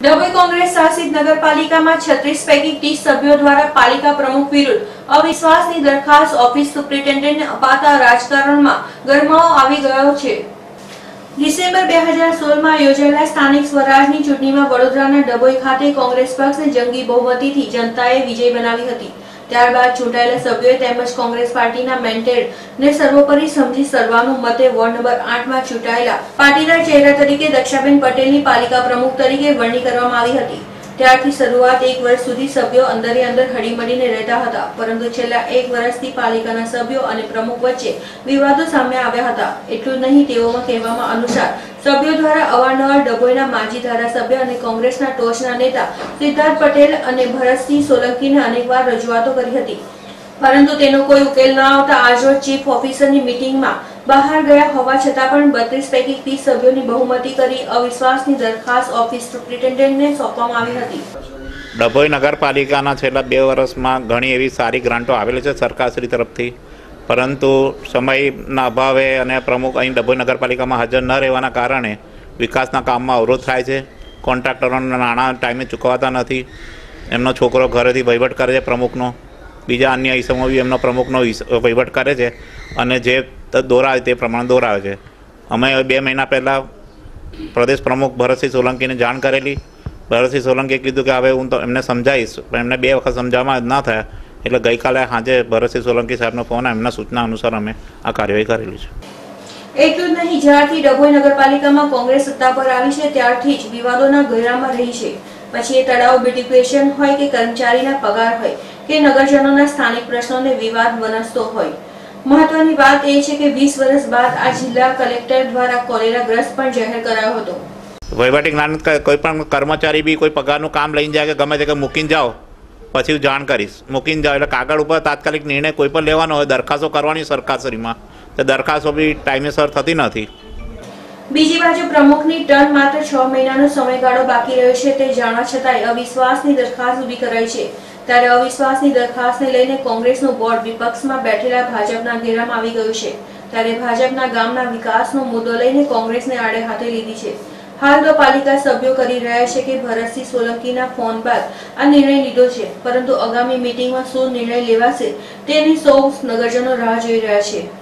ડભોઈ કોંગ્રેસ શાસિત નગરપાલિકામાં 36 પૈકી 30 સભ્યો દ્વારા પાલિકા પ્રમુખ વિરુદ્ધ અવિશ્વાસની દરખાસ્ત ઓફિસ સુપ્રિન્ટેન્ડન્ટને અપાતા રાજકારણમાં ગરમાવો આવી ગયો છે। ડિસેમ્બર 2016માં યોજાયેલા સ્થાનિક સ્વરાજની ચૂંટણીમાં વડોદરાના ડભોઈ ખાતે કોંગ્રેસ પક્ષને જંગી બહુમતીથી જનતાએ વિજય બનાવી હતી। ત્યારબાદ ચૂંટાયેલા સભ્યોએ તેમજ કોંગ્રેસ પાર્ટીના મેન્ડેટને સર્વોપરી સમજી સર્વાનુમતે વોર્ડ નંબર 8માં ચૂંટાયેલા પાટીદાર ચહેરા તરીકે દક્ષાબેન પટેલની પાલિકા પ્રમુખ તરીકે વરણી કરવામાં આવી હતી। ત્યારથી શરૂઆત 1 વર્ષ સુધી સભ્યો અંદરે અંદર હળીમળીને રહેતા હતા, પરંતુ છેલ્લા 1 વર્ષથી પાલિકાના સભ્યો અને પ્રમુખ વચ્ચે વિવાદો સામે આવ્યા હતા। એટલું જ નહીં, તેઓમાં કહેવામાં અનુસાર સભ્યો દ્વારા અવારનવાર ડભોઈના માજી ધારાસભ્ય અને કોંગ્રેસના ટોચના નેતા સિદ્ધાર્થ પટેલ અને ભરતસિંહ સોલંકીને અનેકવાર રજૂઆતો કરી હતી, પરંતુ તેનો કોઈ ઉકેલ ન આવતા આજરોજ ચીફ ઓફિસરની મીટિંગમાં બહાર ગયા હોવા છતાં પણ 32 પૈકી 30 સભ્યોની બહુમતી કરી અવિશ્વાસની દરખાસ્ત ઓફિસ સુપ્રિન્ટેન્ડન્ટને સોંપવામાં આવી હતી। ડભોઈ નગરપાલિકાના છેલ્લા 2 વર્ષમાં ઘણી એવી સારી ગ્રાન્ટો આવેલી છે સરકારશ્રી તરફથી, પરંતુ સમયના અભાવે અને પ્રમુખ અહીં ડભોઈ નગરપાલિકામાં હાજર ન રહેવાના કારણે વિકાસના કામમાં અવરોધ થાય છે। કોન્ટ્રાક્ટરોના નાણાં ટાઈમે ચૂકવાતા નથી, એમનો છોકરો ઘરેથી વહીવટ કરે છે પ્રમુખનો, બીજા અન્ય ઇસમો બી એમનો પ્રમુખનો વહીવટ કરે છે અને જે દોરાવે તે પ્રમાણે દોરાવે છે। અમે 2 મહિના પહેલાં પ્રદેશ પ્રમુખ ભરતસિંહ સોલંકીને જાણ કરેલી। ભરતસિંહ સોલંકીએ કીધું કે હવે હું તો એમને સમજાવીશ, પણ એમને 2 વખત સમજાવવામાં ના થયા, એટલે ગઈકાલે સાંજે ભરતસિંહ સોલંકી સાહેબનો ફોન એમના સૂચના અનુસાર અમે આ કાર્યવાહી કરેલી છે। એટલું જ નહીં, જ્યારથી ડભોઈ નગરપાલિકામાં કોંગ્રેસ સત્તા પર આવી છે ત્યારથી જ વિવાદોના ઘેરામાં રહી છે। પછી એ તળાવ બ્યુટિફિકેશન હોય કે કર્મચારીના પગાર હોય કે નગરજનોના સ્થાનિક પ્રશ્નોને વિવાદ વનસતો હોય। મહત્વની વાત એ છે કે 20 વર્ષ બાદ આ જિલ્લા કલેક્ટર દ્વારા કોલેરાગ્રસ્ત પણ જાહેર કરાયો હતો। વહીવટી જ્ઞાન કોઈ પણ કર્મચારી બી કોઈ પગારનું કામ લઈને જાય કે ગમે તે મૂકીને જાઓ, પછી હું જાણ કરીશ, મૂકીને જાઓ, એટલે કાગળ ઉપર તાત્કાલિક નિર્ણય કોઈ પણ લેવાનો હોય, દરખાસ્તો કરવાની સરકારશ્રીમાં, તો દરખાસ્તો બી ટાઈમેસર થતી નથી। બીજી બાજુ પ્રમુખની ટર્મ માત્ર 6 મહિનાનો સમયગાળો બાકી રહ્યો છે તે જાણવા છતાંય અવિશ્વાસની દરખાસ્ત ઊભી કરાઈ છે। ત્યારે અવિશ્વાસની દરખાસ્તને લઈને કોંગ્રેસનું બોર્ડ વિપક્ષમાં બેઠેલા ભાજપના ઘેરામાં આવી ગયું છે। ત્યારે ભાજપના ગામના વિકાસનો મુદ્દો લઈને કોંગ્રેસને આડે હાથે લીધી છે। હાલ તો પાલિકા સભ્યો કરી રહ્યા છે કે ભરતસિંહ સોલંકીના ફોન બાદ આ નિર્ણય લીધો છે, પરંતુ આગામી મીટિંગમાં શું નિર્ણય લેવાશે તેની સૌ નગરજનો રાહ જોઈ રહ્યા છે।